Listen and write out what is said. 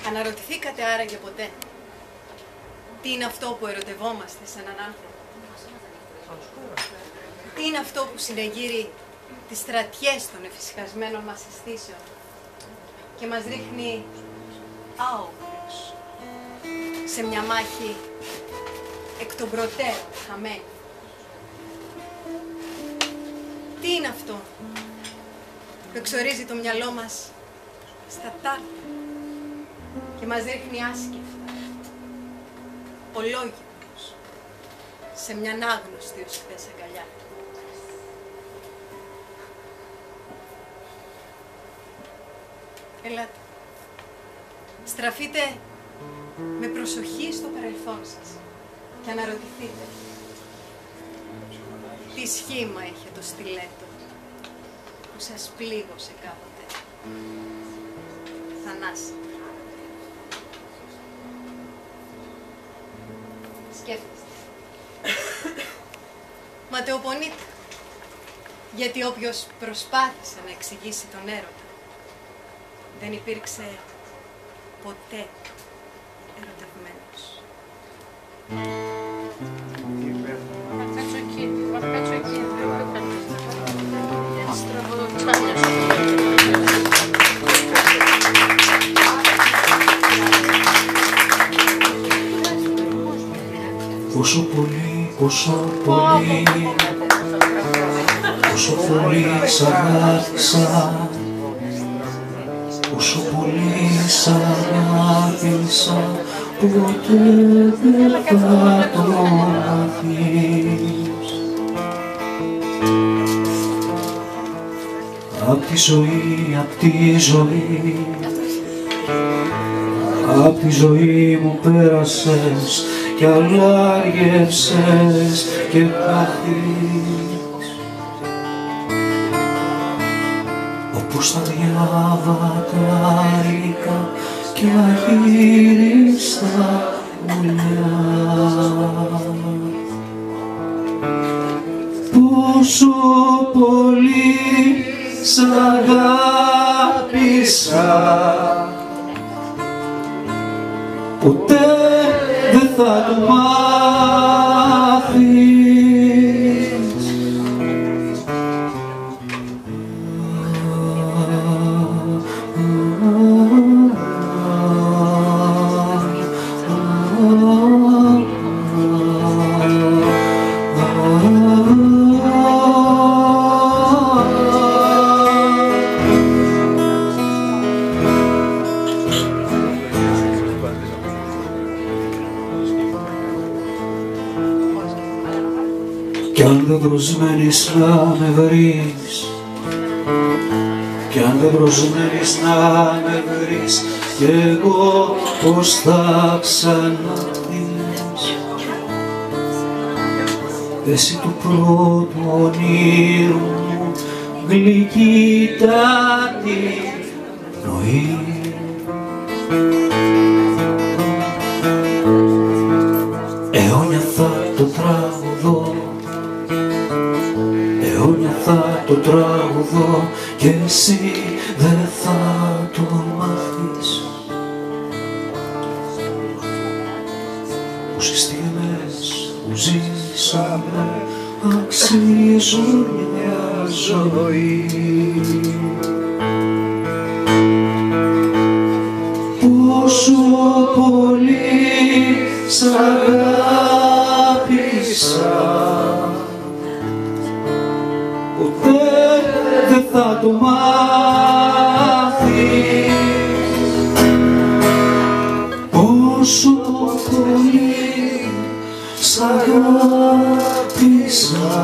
Αναρωτηθήκατε άραγε ποτέ τι είναι αυτό που ερωτευόμαστε σε έναν άνθρωπο? Τι είναι αυτό που συνεγείρει τις στρατιές των εφησυχασμένων μας αισθήσεων και μας ρίχνει άοπλους σε μια μάχη εκ των προτέρων χαμένη? Τι είναι αυτό που εξορίζει το μυαλό μας στα τάρτα και μας ρίχνει άσκεφτα, ολόγυμνους, σε μιαν άγνωστη ως χθες αγκαλιά? Ελάτε, στραφείτε με προσοχή στο παρελθόν σας και αναρωτηθείτε τι σχήμα είχε το στιλέτο που σας πλήγωσε κάποτε, Θανάση. Σκέφτεστε. Ματαιοπονείτε, γιατί όποιος προσπάθησε να εξηγήσει τον έρωτα δεν υπήρξε ποτέ ερωτευμένος. Πόσο πολύ, πόσο πολύ, πόσο πολύ σ' αγάπησα, πόσο πολύ σ' αγάπησα, ποτέ δεν θα το μάθεις. Απ' τη ζωή, απ' τη ζωή, απ' τη ζωή μου πέρασες κι αλλάργευσες και πάθεις. Όπως τα διάβατα ήλικα κι αγύριστα πουλιά. Πόσο πολύ σ' αγάπησα, ποτέ δεν θα το μάθεις. Κι αν δεν προσμένεις να με βρεις, κι αν δεν προσμένεις να με βρεις, κι εγώ πώς θα ξαναδείς. Εσύ του πρώτου ονείρου μου γλυκύτατη πνοή. Αιώνια θα το τραγουδώ, αιώνια θα το τραγουδώ κι εσύ δεν θα το μάθεις. Όσες στιγμές που ζήσαμε αξίζουν μια ζωή. Πόσο πολύ σ' αγάπησα, ποτέ δεν θα το μάθεις. Πόσο πολύ σ' αγάπησα,